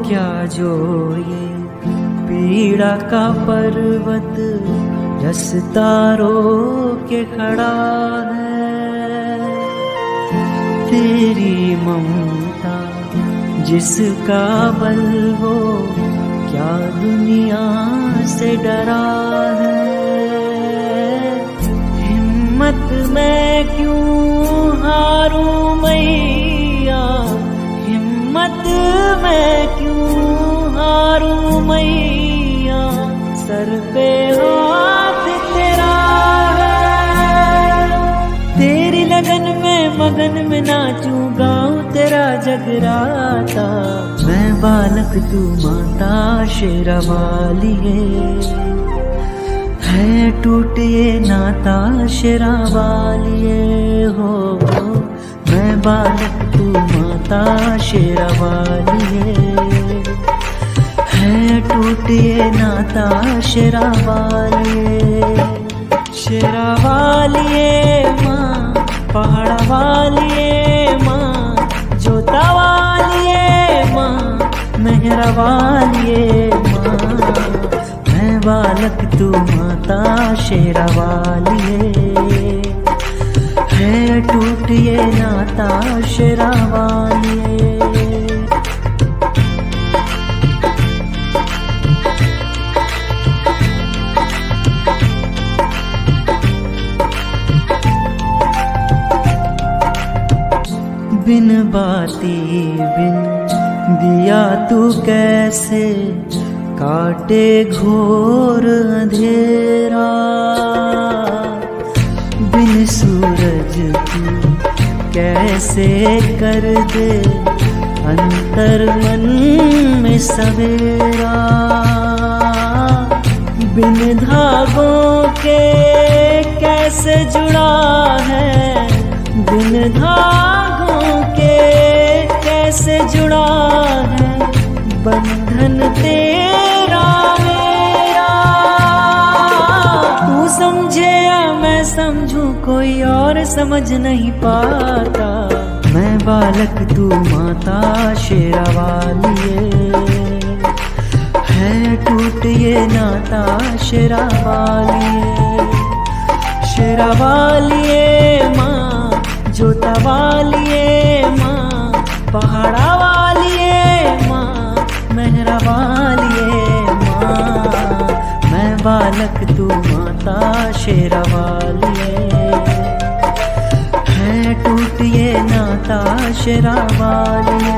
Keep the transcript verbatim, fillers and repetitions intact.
क्या जो ये पीड़ा का पर्वत रस्ता रोक के खड़ा है। तेरी ममता जिसका बल वो क्या दुनिया से डरा है। हिम्मत मैं क्यों हारूं मैया, हिम्मत मैं क्यों हारूं मैया, सर पे हाथ तेरा है। तेरी लगन में मगन में नाचूं गाऊं तेरा जगराता। मैं बालक तू माता शेरावाली है टूट ये नाता शेरावाली हो। मैं बालक तू माता शेरावाली है टूट ये नाता शेरावाली। शेरावाली माँ पहाड़ा वाली माँ, जोता वाली माँ, मेहरा वाली माँ। मैं बालक तू माता शेरावाली है टूट ये नाता शेरावाली। बिन बाती बिन दिया तू कैसे काटे घोर अंधेरा। बिन सूरज तू कैसे कर दे अंतर मन में सवेरा। बिन धागों के कैसे जुड़ा है, बिन धागों के कैसे जुड़ा है बंधन तेरा मेरा। तू समझे या मैं समझूं कोई और समझ नहीं पाता। मैं बालक तू माता शेरावाली है टूट ये नाता शेरावाली। शेरावाली माँ, जोता वाली माँ, पहाड़ा वाली माँ, मेहरा वाली माँ। मैं बालक तू माता शेरावाली है टूट ये नाता शेरावाली।